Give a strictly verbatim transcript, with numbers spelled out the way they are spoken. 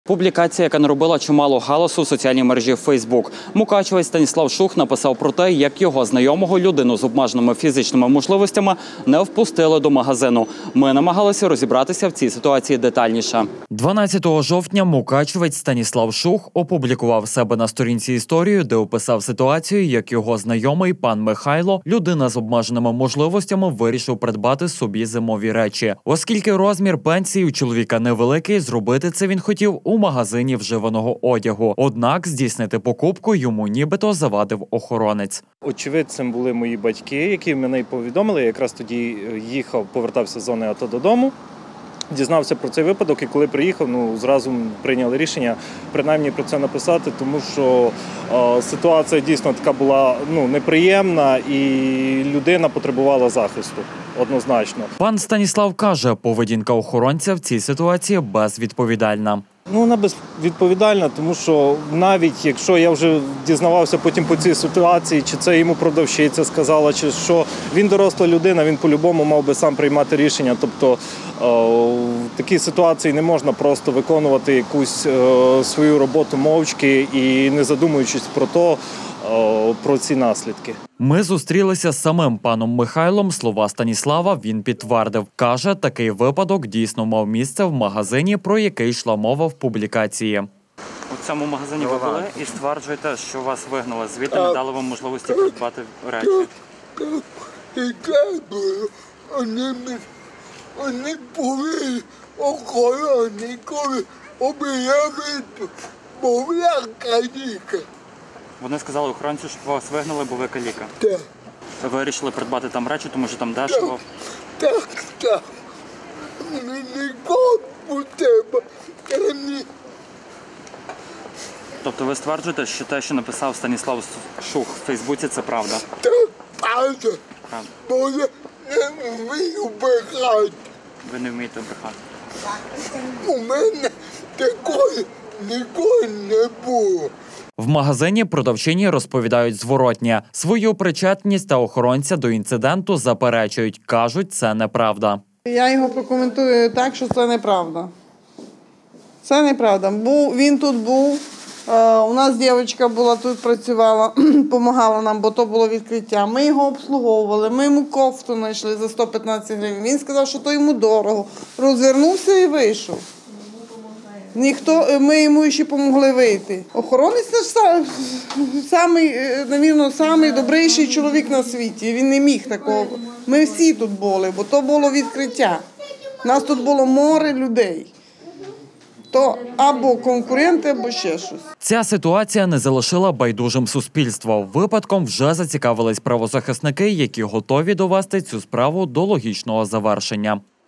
Публікація, яка наробила чимало галасу в соціальній мережі Фейсбук. Мукачевець Станіслав Шух написав про те, як його знайомого, людину з обмеженими фізичними можливостями, не впустили до магазину. Ми намагалися розібратися в цій ситуації детальніше. дванадцятого жовтня мукачевець Станіслав Шух опублікував себе на сторінці історію, де описав ситуацію, як його знайомий пан Михайло, людина з обмеженими можливостями, вирішив придбати собі зимові речі. Оскільки розмір пенсії у чоловіка невеликий, зробити це він хотів у магазині вживаного одягу. Однак здійснити покупку йому нібито завадив охоронець. Очевидцем були мої батьки, які мене повідомили. Я якраз тоді їхав, повертався з зони АТО додому. Дізнався про цей випадок і коли приїхав, ну, зразу прийняли рішення принаймні про це написати, тому що е, ситуація дійсно така була ну, неприємна і людина потребувала захисту, однозначно. Пан Станіслав каже, поведінка охоронця в цій ситуації безвідповідальна. Ну, вона безвідповідальна, тому що навіть якщо я вже дізнавався потім по цій ситуації, чи це йому продавщиця сказала, чи що, він доросла людина, він по-любому мав би сам приймати рішення. Тобто в такій ситуації не можна просто виконувати якусь свою роботу мовчки і не задумуючись про то, про ці наслідки. Ми зустрілися з самим паном Михайлом. Слова Станіслава він підтвердив. Каже, такий випадок дійсно мав місце в магазині, про який йшла мова в публікації. У цьому магазині ви були і стверджуєте, що вас вигнали звідти, не дали вам можливості придбати речі. Вони були охорони, коли обіяли мовля каліка. Вони сказали охоронцю, що вас вигнали, бо ви каліка. Так. Ви вирішили придбати там речі, тому що там дешево? Так, так. Нікого у тебе. Тобто ви стверджуєте, що те, що написав Станіслав Шух в Фейсбуці, це правда? Так, правда. Правда. Бо я не вмію брехати. Ви не вмієте брехати? У мене такої ніколи не було. В магазині продавчині розповідають зворотнє. Свою причетність та охоронця до інциденту заперечують. Кажуть, це неправда. Я його прокоментую так, що це неправда. Це неправда. Був, він тут був, е, у нас дівчинка була тут, працювала, допомагала нам, бо то було відкриття. Ми його обслуговували, ми йому кофту знайшли за сто п'ятнадцять гривень. Він сказав, що то йому дорого. Розвернувся і вийшов. Ніхто, ми йому ще допомогли вийти. Охоронець наш самий, навірно, самий добріший чоловік на світі. Він не міг такого. Ми всі тут були, бо то було відкриття. У нас тут було море людей. То або конкуренти, або ще щось. Ця ситуація не залишила байдужим суспільство. Випадком вже зацікавились правозахисники, які готові довести цю справу до логічного завершення.